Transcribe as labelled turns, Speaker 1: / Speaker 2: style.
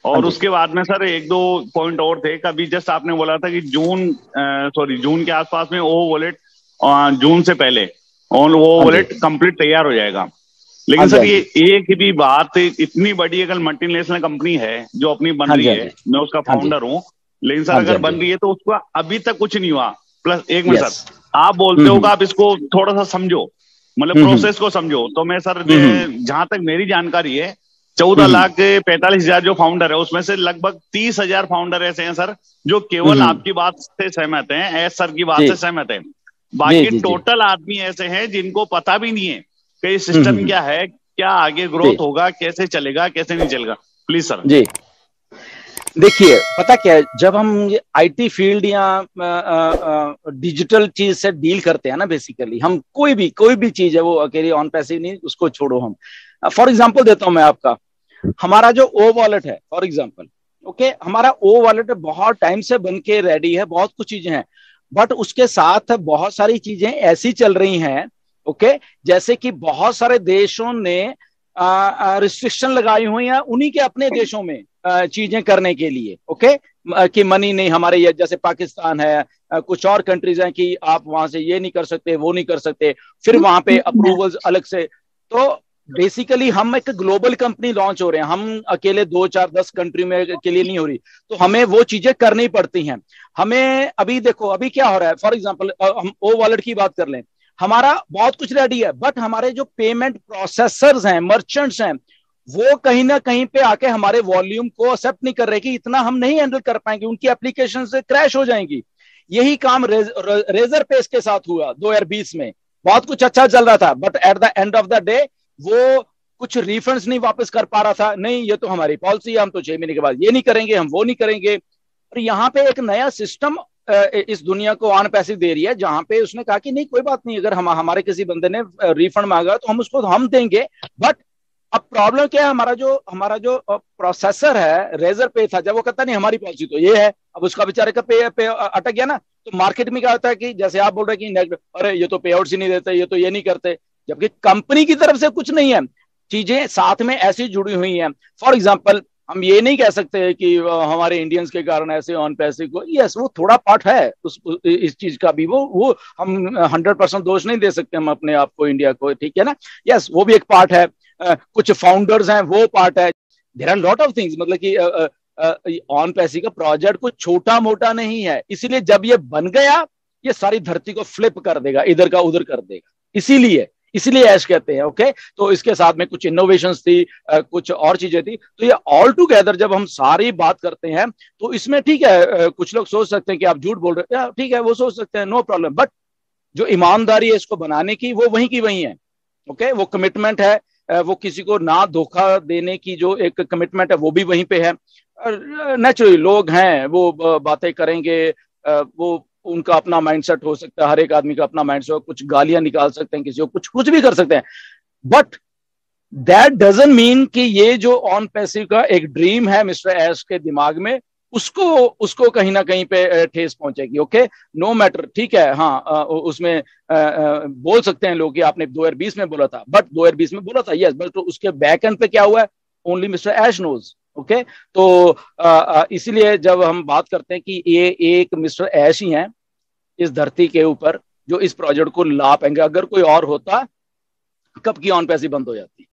Speaker 1: हाँ
Speaker 2: और
Speaker 1: जी।
Speaker 2: उसके बाद में सर एक दो पॉइंट और थे। कभी जस्ट आपने बोला था कि जून के आसपास में वो वॉलेट, जून से पहले और वो
Speaker 1: हाँ जी।
Speaker 2: वॉलेट कंप्लीट तैयार हो जाएगा।
Speaker 1: हाँ
Speaker 2: लेकिन
Speaker 1: जी।
Speaker 2: सर
Speaker 1: हाँ
Speaker 2: ये
Speaker 1: जी।
Speaker 2: एक भी बात, इतनी बड़ी अगर मल्टीनेशनल कंपनी है जो अपनी बन
Speaker 1: हाँ जी।
Speaker 2: रही
Speaker 1: हाँ
Speaker 2: है,
Speaker 1: जी।
Speaker 2: मैं उसका
Speaker 1: हाँ जी।
Speaker 2: फाउंडर हूँ, लेकिन सर
Speaker 1: हाँ जी।
Speaker 2: अगर
Speaker 1: हाँ
Speaker 2: बन
Speaker 1: जी।
Speaker 2: रही है तो उसका अभी तक कुछ नहीं हुआ। प्लस एक मिनट
Speaker 1: यस।
Speaker 2: सर, आप बोलते हो कि
Speaker 1: हम्म।
Speaker 2: आप इसको थोड़ा सा समझो, मतलब
Speaker 1: हम्म।
Speaker 2: प्रोसेस को समझो, तो मैं सर
Speaker 1: हम्म।
Speaker 2: जहां तक मेरी जानकारी है, 14
Speaker 1: हम्म।
Speaker 2: लाख 45 हजार जो फाउंडर है उसमें से लगभग 30 हजार फाउंडर ऐसे हैं सर जो केवल
Speaker 1: हम्म।
Speaker 2: आपकी बात से सहमत हैं, एस सर की बात
Speaker 1: जी
Speaker 2: से सहमत हैं।
Speaker 1: जी
Speaker 2: बाकी
Speaker 1: जी जी।
Speaker 2: टोटल आदमी ऐसे हैं जिनको पता भी नहीं है कि ये
Speaker 1: हम्म।
Speaker 2: सिस्टम क्या है, क्या आगे
Speaker 1: जी
Speaker 2: ग्रोथ होगा, कैसे चलेगा, कैसे नहीं चलेगा। Please sir.
Speaker 1: जी। देखिए, पता क्या है, जब हम ये आईटी फील्ड या डिजिटल चीज से डील करते हैं ना, बेसिकली हम कोई भी चीज है, वो अकेली ऑन पैसिव नहीं, उसको छोड़ो। हम फॉर एग्जांपल देता हूं मैं आपका, हमारा जो ओ वॉलेट है फॉर एग्जांपल, ओके, हमारा ओ वॉलेट बहुत टाइम से बन के रेडी है, बहुत कुछ चीजें हैं, बट उसके साथ बहुत सारी चीजें ऐसी चल रही हैं, ओके, जैसे कि बहुत सारे देशों ने रिस्ट्रिक्शन लगाई हुई है उन्हीं के अपने देशों में चीजें करने के लिए, ओके, कि मनी नहीं हमारे, ये जैसे पाकिस्तान है, कुछ और कंट्रीज हैं कि आप वहां से ये नहीं कर सकते, वो नहीं कर सकते, फिर वहां पे अप्रूवल्स अलग से। तो बेसिकली हम एक ग्लोबल कंपनी लॉन्च हो रहे हैं, हम अकेले 2 4 10 कंट्री में के लिए नहीं हो रही, तो हमें वो चीजें करनी पड़ती हैं। हमें अभी देखो अभी क्या हो रहा है, फॉर एग्जांपल हम ओ वॉलेट की बात कर लें, हमारा बहुत कुछ रेडी है, बट हमारे जो पेमेंट प्रोसेसर्स हैं, मर्चेंट्स हैं, वो कहीं ना कहीं पे आके हमारे वॉल्यूम को एक्सेप्ट नहीं कर रहे कि इतना हम नहीं हैंडल कर पाएंगे, उनकी एप्लीकेशन से क्रैश हो जाएंगी। यही काम रेजर पेस के साथ हुआ 2020 में। बहुत कुछ अच्छा चल रहा था, but at the end of the day वो कुछ रिफंड्स नहीं वापस कर पा रहा था, नहीं ये तो हमारी पॉलिसी है, हम तो 6 महीने के बाद ये नहीं करेंगे, हम वो नहीं करेंगे। और यहाँ पे एक नया सिस्टम इस दुनिया को ऑन पैसे दे रही है, जहां पे उसने कहा कि नहीं कोई बात नहीं, अगर हम हमारे किसी बंदे ने रिफंड मांगा तो हम उसको हम देंगे। बट अब प्रॉब्लम क्या है, हमारा जो प्रोसेसर है रेजर पे था, जब वो कहता नहीं हमारी पॉलिसी तो ये है, अब उसका बेचारे का पे अटक गया ना। तो मार्केट में क्या होता है कि जैसे आप बोल रहे हैं कि अरे ये तो पे आउट ही नहीं देते, ये तो ये नहीं करते, जबकि कंपनी की तरफ से कुछ नहीं है, चीजें साथ में ऐसी जुड़ी हुई हैं। फॉर एग्जाम्पल, हम ये नहीं कह सकते कि हमारे इंडियंस के कारण ऐसे ऑन पैसे को, यस वो थोड़ा पार्ट है इस चीज का भी, वो हम 100% दोष नहीं दे सकते हम अपने आप को, इंडिया को, ठीक है ना। यस वो भी एक पार्ट है, कुछ फाउंडर्स हैं वो पार्ट है, there are lot of things, मतलब कि ऑन पैसे का प्रोजेक्ट कुछ छोटा मोटा नहीं है, इसीलिए जब ये बन गया ये सारी धरती को फ्लिप कर देगा, इधर का उधर कर देगा, इसीलिए इसीलिए ऐश कहते हैं, ओके। तो इसके साथ में कुछ इनोवेशंस थी, कुछ और चीजें थी, तो ये ऑल टुगेदर जब हम सारी बात करते हैं तो इसमें ठीक है, कुछ लोग सोच सकते हैं कि आप झूठ बोल रहे हैं, ठीक है वो सोच सकते हैं, नो प्रॉब्लम, बट जो ईमानदारी है इसको बनाने की वो वहीं की वहीं है, ओके, वो कमिटमेंट है, वो किसी को ना धोखा देने की जो एक कमिटमेंट है वो भी वहीं पे है। नेचुरली लोग हैं वो बातें करेंगे, वो उनका अपना माइंडसेट हो सकता है, हर एक आदमी का अपना माइंडसेट, कुछ गालियां निकाल सकते हैं किसी को, कुछ कुछ भी कर सकते हैं, बट दैट डजंट मीन कि ये जो ऑन पैसिव का एक ड्रीम है मिस्टर एस के दिमाग में, उसको उसको कहीं ना कहीं पे ठेस पहुंचेगी, ओके, नो मैटर, ठीक है, हाँ उसमें बोल सकते हैं लोग कि आपने 2020 में बोला था, बट 2020 में बोला था यस, बट तो उसके बैक एंड पे क्या हुआ है, only mister Ash knows, okay. तो इसीलिए जब हम बात करते हैं कि ये एक मिस्टर एश ही हैं इस धरती के ऊपर जो इस प्रोजेक्ट को ला पाएंगे, अगर कोई और होता कब की ऑन पैसी बंद हो जाती।